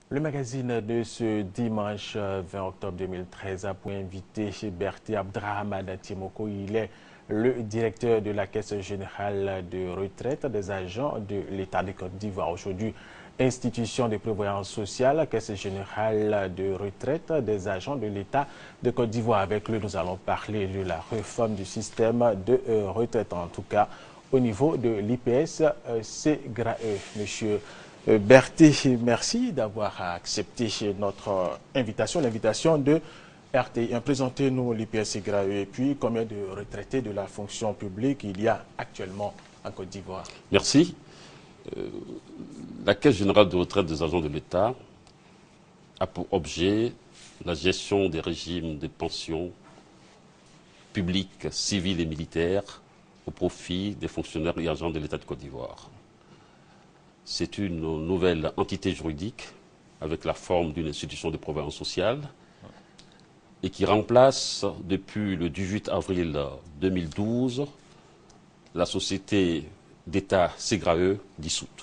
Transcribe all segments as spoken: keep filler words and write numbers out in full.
Le magazine de ce dimanche vingt octobre deux mille treize a pour invité Berti Abdrahmane Timoko. Il est le directeur de la Caisse générale de retraite des agents de l'État de Côte d'Ivoire. Aujourd'hui, institution de prévoyance sociale, Caisse générale de retraite des agents de l'État de Côte d'Ivoire. Avec lui, nous allons parler de la réforme du système de retraite, en tout cas au niveau de l'I P S Ségrae. Monsieur Berti, merci d'avoir accepté notre invitation, l'invitation de R T I. Présentez-nous l'I P S Ségrae et puis combien de retraités de la fonction publique il y a actuellement en Côte d'Ivoire. Merci. Euh, la Caisse générale de retraite des agents de l'État a pour objet la gestion des régimes de pensions publiques, civiles et militaires au profit des fonctionnaires et agents de l'État de Côte d'Ivoire. C'est une nouvelle entité juridique avec la forme d'une institution de prévoyance sociale et qui remplace depuis le dix-huit avril deux mille douze la société d'État Ségrae dissoute.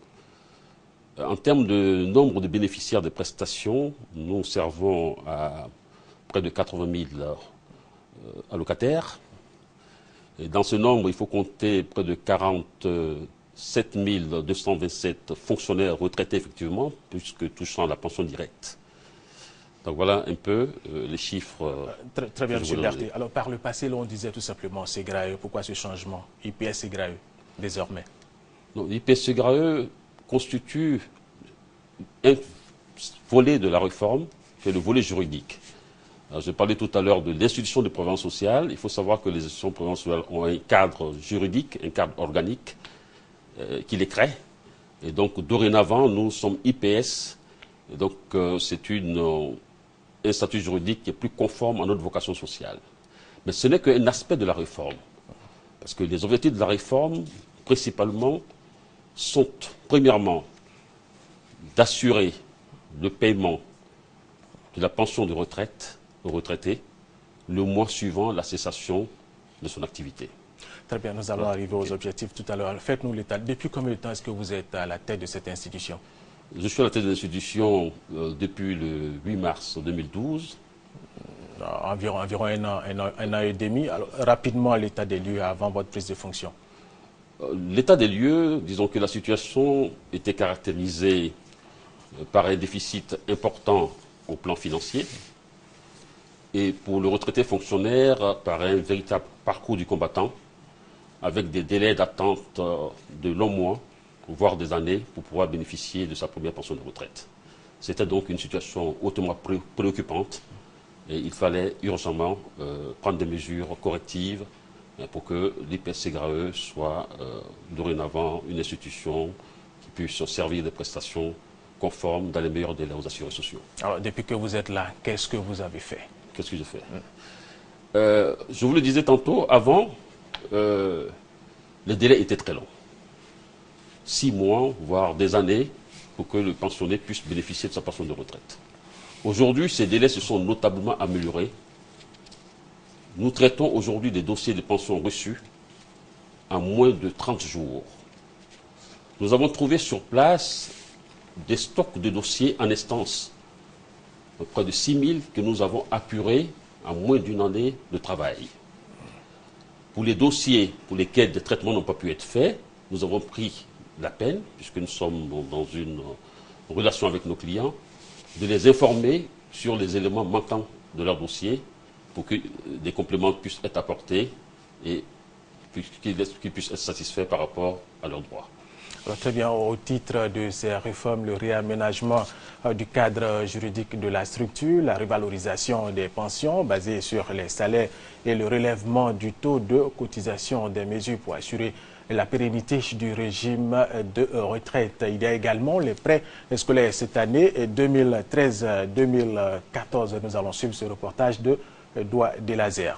En termes de nombre de bénéficiaires des prestations, nous servons à près de quatre-vingt mille allocataires. Et dans ce nombre, il faut compter près de quarante-sept mille deux cent vingt-sept fonctionnaires retraités effectivement, puisque touchant la pension directe. Donc voilà un peu euh, les chiffres. Euh, très, très bien, M. Berti. Alors par le passé, on disait tout simplement Ségrae. Pourquoi ce changement I P S Ségrae désormais? l'I P S Ségrae constitue un volet de la réforme, qui est le volet juridique. Alors, je parlais tout à l'heure de l'institution de prévoyance sociale. Il faut savoir que les institutions de prévoyance sociale ont un cadre juridique, un cadre organique euh, qui les crée. Et donc, dorénavant, nous sommes I P S. Et donc, euh, c'est une, euh, un statut juridique qui est plus conforme à notre vocation sociale. Mais ce n'est qu'un aspect de la réforme. Parce que les objectifs de la réforme, principalement, sont, premièrement, d'assurer le paiement de la pension de retraite aux retraités le mois suivant la cessation de son activité. Très bien, nous allons arriver aux objectifs tout à l'heure. Faites-nous l'état. Depuis combien de temps est-ce que vous êtes à la tête de cette institution? Je suis à la tête de l'institution euh, depuis le huit mars deux mille douze. Environ, environ un, an, un, an, un an et demi. Alors, rapidement, l'état des lieux avant votre prise de fonction. Euh, l'état des lieux, disons que la situation était caractérisée euh, par un déficit important au plan financier et pour le retraité fonctionnaire par un véritable parcours du combattant avec des délais d'attente euh, de longs mois, voire des années, pour pouvoir bénéficier de sa première pension de retraite. C'était donc une situation hautement pré préoccupante et il fallait urgemment euh, prendre des mesures correctives euh, pour que l'I P S Ségrae soit euh, dorénavant une institution qui puisse servir des prestations conformes dans les meilleurs délais aux assurés sociaux. Alors, depuis que vous êtes là, qu'est-ce que vous avez fait? Qu'est-ce que j'ai fait mmh. euh, Je vous le disais tantôt, avant, euh, les délais étaient très longs. Six mois, voire des années, pour que le pensionné puisse bénéficier de sa pension de retraite. Aujourd'hui, ces délais se sont notablement améliorés. Nous traitons aujourd'hui des dossiers de pension reçus en moins de trente jours. Nous avons trouvé sur place des stocks de dossiers en instance, près de six mille que nous avons apurés en moins d'une année de travail. Pour les dossiers pour lesquels des traitements n'ont pas pu être faits, nous avons pris la peine, puisque nous sommes dans une relation avec nos clients, de les informer sur les éléments manquants de leur dossier pour que des compléments puissent être apportés et qu'ils puissent être satisfaits par rapport à leurs droits. Alors, très bien, au titre de ces réformes, le réaménagement euh, du cadre juridique de la structure, la revalorisation des pensions basée sur les salaires et le relèvement du taux de cotisation, des mesures pour assurer la pérennité du régime de retraite. Il y a également les prêts scolaires cette année, deux mille treize deux mille quatorze. Nous allons suivre ce reportage de Doua Delazer.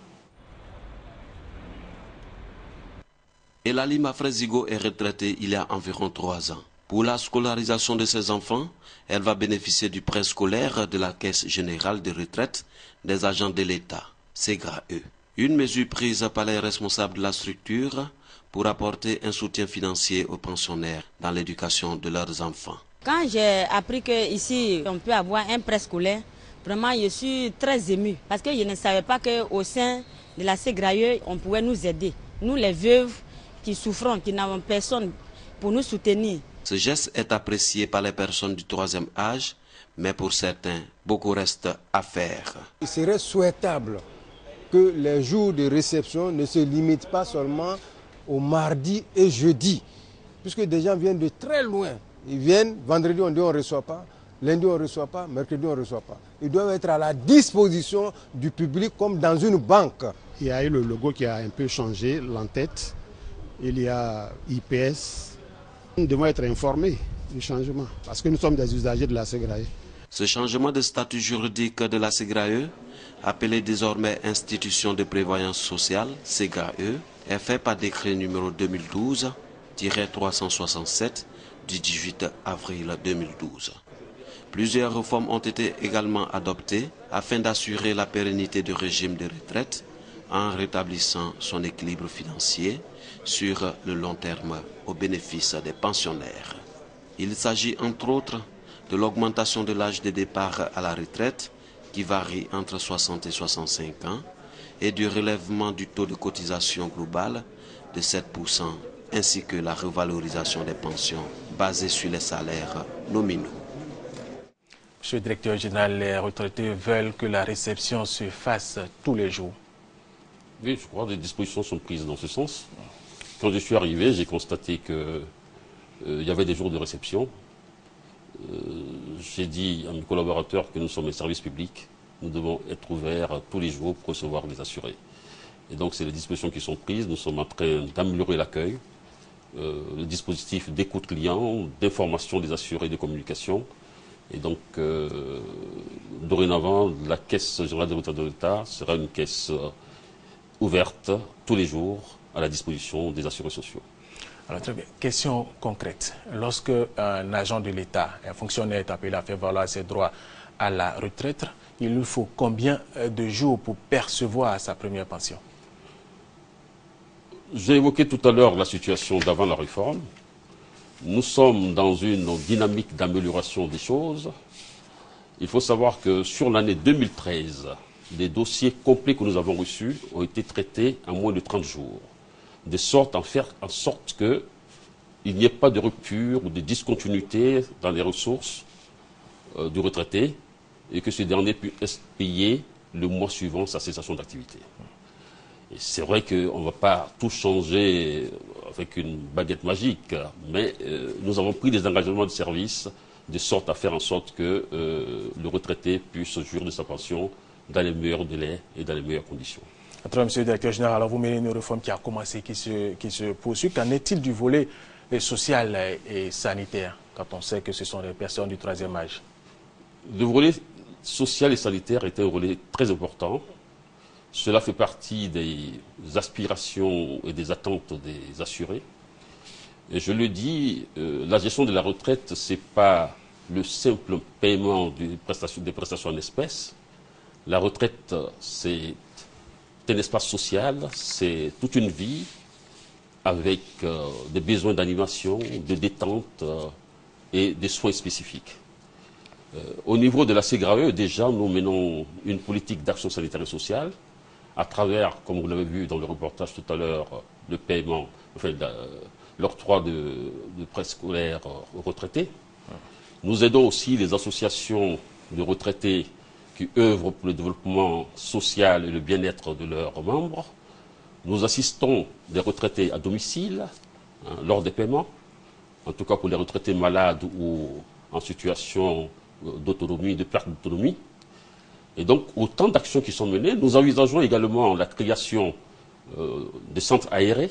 Elalima Frezigo est retraitée il y a environ trois ans. Pour la scolarisation de ses enfants, elle va bénéficier du prêt scolaire de la Caisse générale de retraite des agents de l'État, Ségrae. Une mesure prise par les responsables de la structure pour apporter un soutien financier aux pensionnaires dans l'éducation de leurs enfants. Quand j'ai appris qu'ici, on peut avoir un préscolaire, vraiment, je suis très émue. Parce que je ne savais pas qu'au sein de la Ségrailleux, on pouvait nous aider. Nous, les veuves qui souffrons, qui n'avons personne pour nous soutenir. Ce geste est apprécié par les personnes du troisième âge, mais pour certains, beaucoup reste à faire. Il serait souhaitable que les jours de réception ne se limitent pas seulement au mardi et jeudi, puisque des gens viennent de très loin. Ils viennent, vendredi on dit on ne reçoit pas, lundi on ne reçoit pas, mercredi on ne reçoit pas. Ils doivent être à la disposition du public comme dans une banque. Il y a eu le logo qui a un peu changé, l'entête. Il y a I P S. Nous devons être informés du changement parce que nous sommes des usagers de la Ségrailleux. Ce changement de statut juridique de la Ségrailleux, appelée désormais Institution de prévoyance sociale, Ségrailleux, est fait par décret numéro deux mille douze tiret trois cent soixante-sept du dix-huit avril deux mille douze. Plusieurs réformes ont été également adoptées afin d'assurer la pérennité du régime de retraite en rétablissant son équilibre financier sur le long terme au bénéfice des pensionnaires. Il s'agit entre autres de l'augmentation de l'âge de départ à la retraite qui varie entre soixante et soixante-cinq ans et du relèvement du taux de cotisation globale de sept pour cent ainsi que la revalorisation des pensions basée sur les salaires nominaux. Monsieur le directeur général, les retraités veulent que la réception se fasse tous les jours. Oui, je crois que des dispositions sont prises dans ce sens. Quand je suis arrivé, j'ai constaté qu'il euh, y avait des jours de réception. Euh, j'ai dit à mes collaborateurs que nous sommes un service public. Nous devons être ouverts tous les jours pour recevoir les assurés. Et donc, c'est les dispositions qui sont prises. Nous sommes en train d'améliorer l'accueil, euh, le dispositif d'écoute client, d'information des assurés, de communication. Et donc, euh, dorénavant, la Caisse générale des retraites de l'État sera une caisse euh, ouverte tous les jours à la disposition des assurés sociaux. Alors, très bien. Question concrète. Lorsque un agent de l'État, un fonctionnaire est appelé à faire valoir ses droits à la retraite, il lui faut combien de jours pour percevoir sa première pension? J'ai évoqué tout à l'heure la situation d'avant la réforme. Nous sommes dans une dynamique d'amélioration des choses. Il faut savoir que sur l'année deux mille treize, les dossiers complets que nous avons reçus ont été traités en moins de trente jours, de sorte à faire en sorte qu'il n'y ait pas de rupture ou de discontinuité dans les ressources euh, du retraité et que ce dernier puisse payer le mois suivant sa cessation d'activité. C'est vrai qu'on ne va pas tout changer avec une baguette magique, mais euh, nous avons pris des engagements de service de sorte à faire en sorte que euh, le retraité puisse jouir de sa pension dans les meilleurs délais et dans les meilleures conditions. Attends, monsieur le directeur général, alors vous menez une réforme qui a commencé, qui se, qui se poursuit. Qu'en est-il du volet social et sanitaire, quand on sait que ce sont des personnes du troisième âge? Le volet social et sanitaire est un volet très important. Cela fait partie des aspirations et des attentes des assurés. Et je le dis, euh, la gestion de la retraite, ce n'est pas le simple paiement des prestations, des prestations en espèces. La retraite, c'est un espace social, c'est toute une vie avec euh, des besoins d'animation, de détente euh, et des soins spécifiques. Euh, au niveau de la Ségrailleux, déjà, nous menons une politique d'action sanitaire et sociale à travers, comme vous l'avez vu dans le reportage tout à l'heure, le paiement, enfin, l'octroi de, de préscolaires aux retraités. Nous aidons aussi les associations de retraités qui œuvrent pour le développement social et le bien-être de leurs membres. Nous assistons des retraités à domicile hein, lors des paiements, en tout cas pour les retraités malades ou en situation d'autonomie, de perte d'autonomie. Et donc, autant d'actions qui sont menées. Nous envisageons également la création euh, de centres aérés,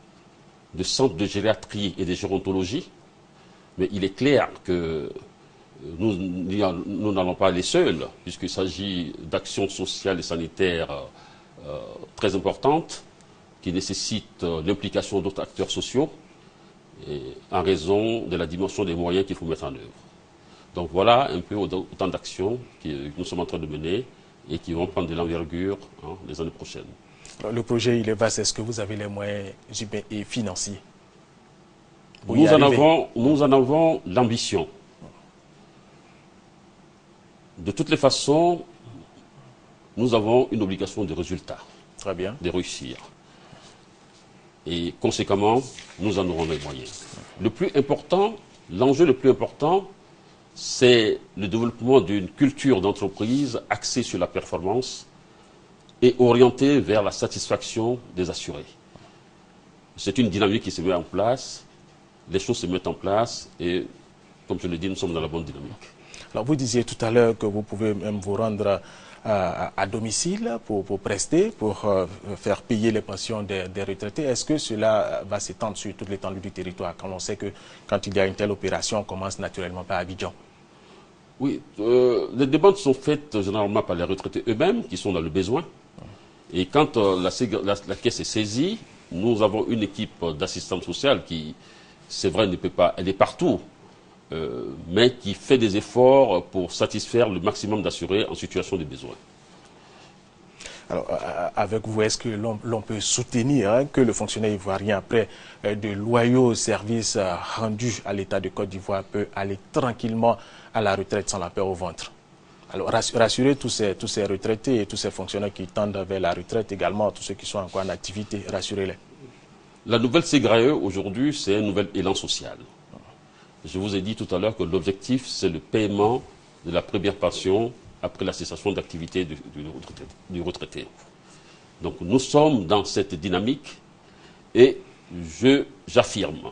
de centres de gériatrie et de gérontologie. Mais il est clair que nous nous n'allons pas aller seuls, puisqu'il s'agit d'actions sociales et sanitaires euh, très importantes qui nécessitent euh, l'implication d'autres acteurs sociaux et, en raison de la dimension des moyens qu'il faut mettre en œuvre. Donc voilà un peu autant d'actions que nous sommes en train de mener et qui vont prendre de l'envergure hein, les années prochaines. Alors, le projet il est vaste. Est-ce que vous avez les moyens humains et financiers? Nous en, avons, nous en avons l'ambition. De toutes les façons, nous avons une obligation de résultat. Très bien. De réussir. Et conséquemment, nous en aurons les moyens. Le plus important, l'enjeu le plus important, c'est le développement d'une culture d'entreprise axée sur la performance et orientée vers la satisfaction des assurés. C'est une dynamique qui se met en place, les choses se mettent en place et, comme je l'ai dit, nous sommes dans la bonne dynamique. Alors vous disiez tout à l'heure que vous pouvez même vous rendre à, à domicile pour, pour prester, pour euh, faire payer les pensions des, des retraités. Est-ce que cela va s'étendre sur toute l'étendue du territoire quand on sait que quand il y a une telle opération, on commence naturellement par Abidjan? Oui, euh, les demandes sont faites généralement par les retraités eux-mêmes qui sont dans le besoin. Et quand euh, la, la, la caisse est saisie, nous avons une équipe d'assistance sociale qui, c'est vrai, ne peut pas, elle est partout, euh, mais qui fait des efforts pour satisfaire le maximum d'assurés en situation de besoin. Alors, avec vous, est-ce que l'on peut soutenir hein, que le fonctionnaire ivoirien, après euh, de loyaux services euh, rendus à l'État de Côte d'Ivoire, peut aller tranquillement à la retraite sans la peur au ventre? Alors, rassurer tous ces, tous ces retraités et tous ces fonctionnaires qui tendent vers la retraite également, tous ceux qui sont encore en activité, rassurez-les. La nouvelle C G R A E, aujourd'hui, c'est un nouvel élan social. Je vous ai dit tout à l'heure que l'objectif, c'est le paiement de la première pension après la cessation d'activité du, du, du retraité. Donc nous sommes dans cette dynamique et j'affirme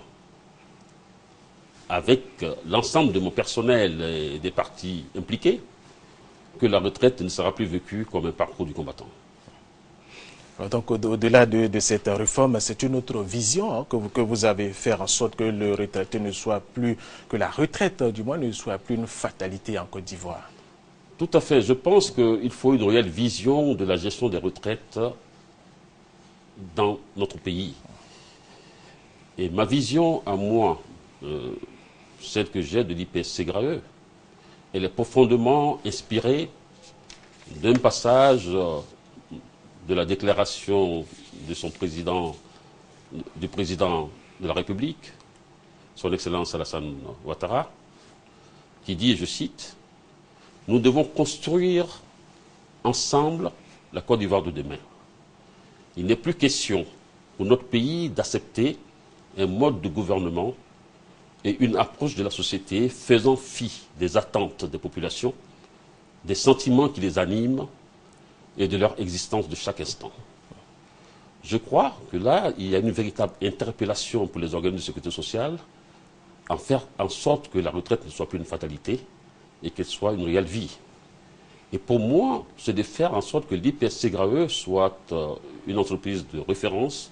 avec l'ensemble de mon personnel et des partis impliqués que la retraite ne sera plus vécue comme un parcours du combattant. Donc au-delà de, de cette réforme, c'est une autre vision hein, que, vous, que vous avez faire en sorte que le retraité ne soit plus, que la retraite du moins ne soit plus une fatalité en Côte d'Ivoire. Tout à fait. Je pense qu'il faut une réelle vision de la gestion des retraites dans notre pays. Et ma vision à moi, euh, celle que j'ai de l'I P S C G R A E, elle est profondément inspirée d'un passage euh, de la déclaration de son président, du président de la République, son Excellence Alassane Ouattara, qui dit, et je cite, « Nous devons construire ensemble la Côte d'Ivoire de demain. Il n'est plus question pour notre pays d'accepter un mode de gouvernement et une approche de la société faisant fi des attentes des populations, des sentiments qui les animent et de leur existence de chaque instant. » Je crois que là, il y a une véritable interpellation pour les organismes de sécurité sociale en faire en sorte que la retraite ne soit plus une fatalité et qu'elle soit une réelle vie. Et pour moi, c'est de faire en sorte que l'I P S C G R A E soit euh, une entreprise de référence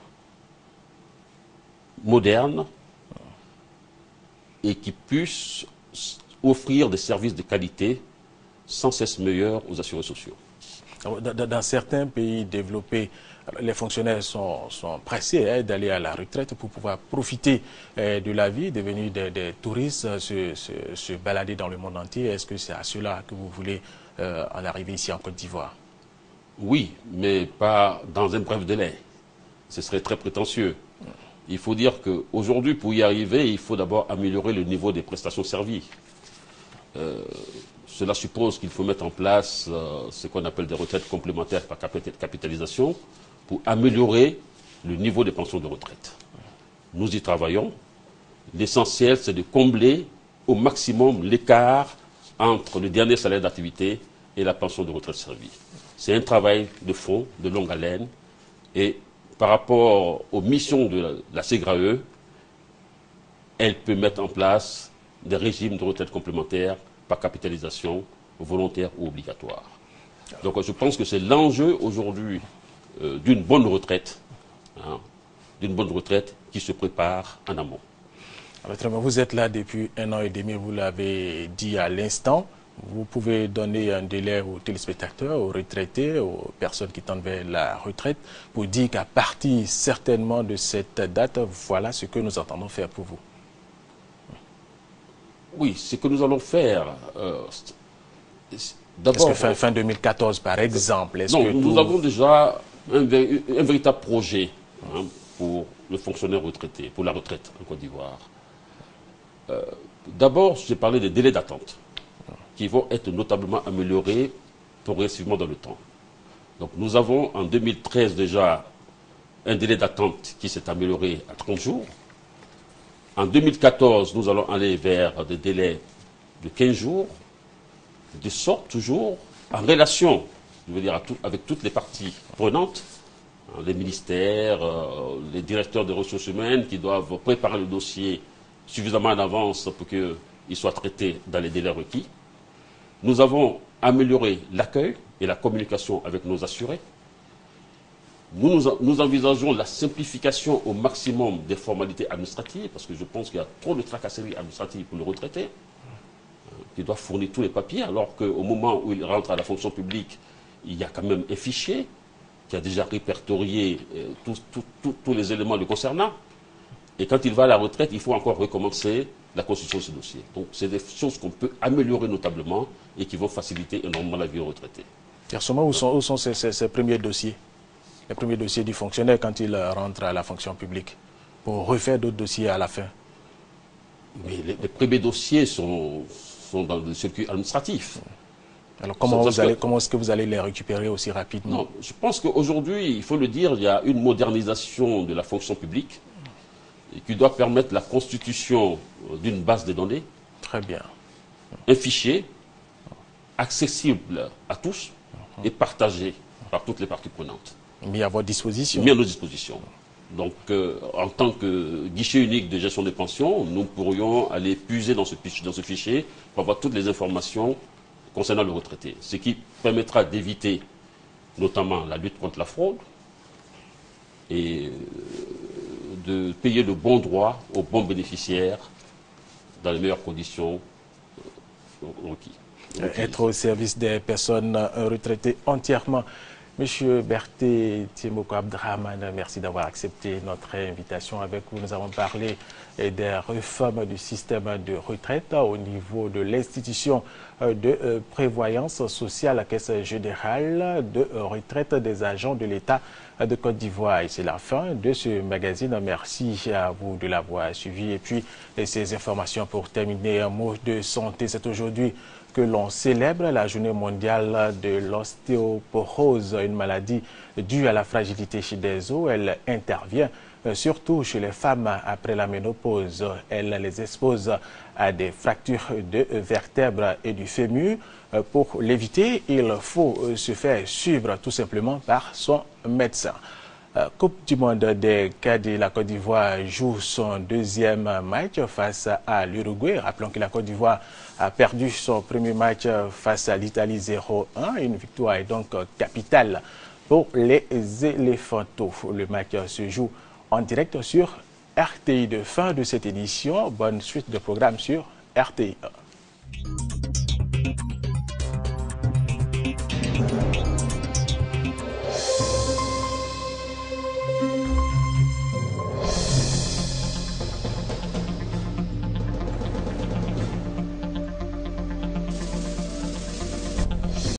moderne et qui puisse offrir des services de qualité sans cesse meilleurs aux assurés sociaux. Dans, dans certains pays développés, les fonctionnaires sont, sont pressés hein, d'aller à la retraite pour pouvoir profiter euh, de la vie, devenir des, des touristes, se, se, se balader dans le monde entier. Est-ce que c'est à cela que vous voulez euh, en arriver ici en Côte d'Ivoire? Oui, mais pas dans un bref délai. Ce serait très prétentieux. Il faut dire qu'aujourd'hui, pour y arriver, il faut d'abord améliorer le niveau des prestations servies. Euh, cela suppose qu'il faut mettre en place euh, ce qu'on appelle des retraites complémentaires par capitalisation pour améliorer le niveau des pensions de retraite. Nous y travaillons. L'essentiel, c'est de combler au maximum l'écart entre le dernier salaire d'activité et la pension de retraite servie. C'est un travail de fond, de longue haleine, et par rapport aux missions de la C G R A E, elle peut mettre en place des régimes de retraite complémentaires par capitalisation, volontaire ou obligatoire. Donc je pense que c'est l'enjeu aujourd'hui euh, d'une bonne retraite, hein, d'une bonne retraite qui se prépare en amont. Alors, vous êtes là depuis un an et demi, vous l'avez dit à l'instant. Vous pouvez donner un délai aux téléspectateurs, aux retraités, aux personnes qui tendent vers la retraite, pour dire qu'à partir certainement de cette date, voilà ce que nous entendons faire pour vous. Oui, ce que nous allons faire, euh, d'abord... Est-ce que fin, fin deux mille quatorze, par exemple? Est-ce non, que nous tout... avons déjà un, un véritable projet hein, pour le fonctionnaire retraité, pour la retraite en Côte d'Ivoire. Euh, d'abord, j'ai parlé des délais d'attente. qui vont être notablement améliorées progressivement dans le temps. Donc nous avons en deux mille treize déjà un délai d'attente qui s'est amélioré à trente jours. En deux mille quatorze, nous allons aller vers des délais de quinze jours, de sorte toujours en relation, je veux dire, à tout, avec toutes les parties prenantes, hein, les ministères, euh, les directeurs des ressources humaines qui doivent préparer le dossier suffisamment en avance pour qu'il soit traité dans les délais requis. Nous avons amélioré l'accueil et la communication avec nos assurés. Nous, nous, nous envisageons la simplification au maximum des formalités administratives, parce que je pense qu'il y a trop de tracasseries administratives pour le retraité, euh, qui doit fournir tous les papiers, alors qu'au moment où il rentre à la fonction publique, il y a quand même un fichier qui a déjà répertorié euh, tous, tous, tous, tous les éléments le concernant. Et quand il va à la retraite, il faut encore recommencer la constitution de ce dossier. Donc c'est des choses qu'on peut améliorer notablement et qui vont faciliter énormément la vie au retraité. Et en ce moment, où sont, où sont ces, ces, ces premiers dossiers? Les premiers dossiers du fonctionnaire quand il rentre à la fonction publique, pour refaire d'autres dossiers à la fin? Mais les, les premiers dossiers sont, sont dans le circuit administratif. Alors comment, vous allez, comment est-ce que vous allez les récupérer aussi rapidement? Non, je pense qu'aujourd'hui, il faut le dire, il y a une modernisation de la fonction publique qui doit permettre la constitution d'une base de données. Très bien. Un fichier accessible à tous et partagé par toutes les parties prenantes. Mis à votre disposition. Mis à nos dispositions. Donc, euh, en tant que guichet unique de gestion des pensions, nous pourrions aller puiser dans ce, dans ce fichier pour avoir toutes les informations concernant le retraité. Ce qui permettra d'éviter notamment la lutte contre la fraude et de payer le bon droit aux bons bénéficiaires dans les meilleures conditions requises. Être au service des personnes retraitées entièrement. Monsieur Berté Tiemoko Abdrahmane, merci d'avoir accepté notre invitation avec vous. Nous avons parlé des réformes du système de retraite au niveau de l'institution de prévoyance sociale, la Caisse générale de retraite des agents de l'État de Côte d'Ivoire. Et c'est la fin de ce magazine. Merci à vous de l'avoir suivi. Et puis, ces informations pour terminer, un mot de santé. C'est aujourd'hui que l'on célèbre la journée mondiale de l'ostéoporose, une maladie due à la fragilité des os. Elle intervient surtout chez les femmes après la ménopause. Elle les expose à des fractures de vertèbres et du fémur. Pour l'éviter, il faut se faire suivre tout simplement par son médecin. Coupe du monde des cadets, la Côte d'Ivoire joue son deuxième match face à l'Uruguay. Rappelons que la Côte d'Ivoire a perdu son premier match face à l'Italie zéro un. Une victoire est donc capitale pour les éléphantos. Le match se joue en direct sur R T I. De fin de cette édition. Bonne suite de programme sur R T I.